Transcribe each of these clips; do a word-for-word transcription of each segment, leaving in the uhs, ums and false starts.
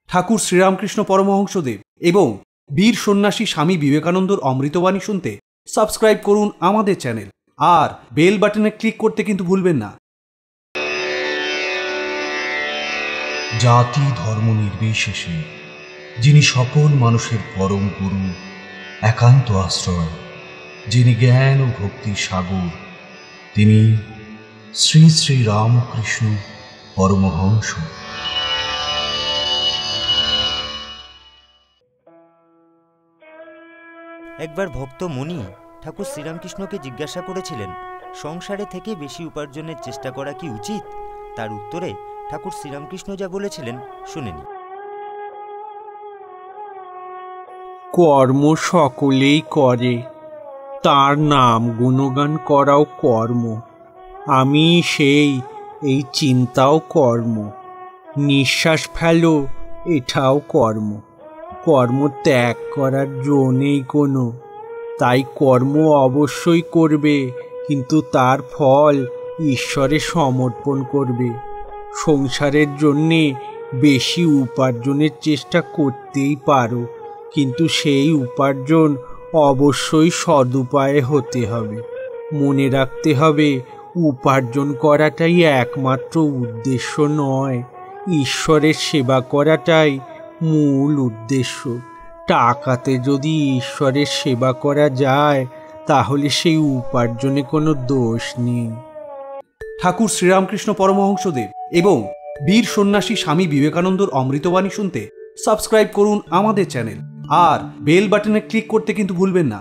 ঠাকুর শ্রীরামকৃষ্ণ পরমহংসদেব এবং বীর সন্ন্যাসী স্বামী বিবেকানন্দর অমৃতবাণী শুনতে সাবস্ক্রাইব করুন আমাদের চ্যানেল আর বেল বাটনে ক্লিক করতে কিন্তু ভুলবেন না। জাতি ধর্ম নির্বিশেষে যিনি সকল মানুষের পরম গুরু, একান্ত আশ্রয়, যিনি জ্ঞান ও ভক্তির সাগর, তিনি শ্রী শ্রী রামকৃষ্ণ পরমহংস। একবার ভক্ত মুনি ঠাকুর শ্রীরামকৃষ্ণকে জিজ্ঞাসা করেছিলেন, সংসারে থেকে বেশি উপার্জনের চেষ্টা করা কি উচিত? তার উত্তরে ঠাকুর শ্রীরামকৃষ্ণ যা বলেছিলেন শুনেনি। কর্ম সকলেই করে, তার নাম গুণগান করাও কর্ম। আমি সেই, এই চিন্তাও কর্ম। নিঃশ্বাস ফেলো, এটাও কর্ম। কর্ম ত্যাগ করার জো নেই কোনো, তাই কর্ম অবশ্যই করবে, কিন্তু তার ফল ঈশ্বরে সমর্পণ করবে। সংসারের জন্যে বেশি উপার্জনের চেষ্টা করতেই পারো, কিন্তু সেই উপার্জন অবশ্যই সদুপায়ে হতে হবে। মনে রাখতে হবে, উপার্জন করাটাই একমাত্র উদ্দেশ্য নয়, ঈশ্বরের সেবা করাটাই মূল উদ্দেশ্য। টাকাতে যদি ঈশ্বরের সেবা করা যায়, তাহলে সেই উপার্জনে কোনো দোষ নেই। ঠাকুর শ্রীরামকৃষ্ণ পরমহংসদেব এবং বীর সন্ন্যাসী স্বামী বিবেকানন্দর অমৃতবাণী শুনতে সাবস্ক্রাইব করুন আমাদের চ্যানেল আর বেল বাটনে ক্লিক করতে কিন্তু ভুলবেন না।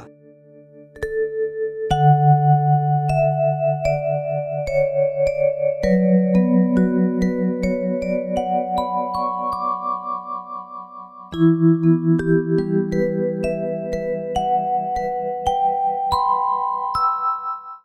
Thank you.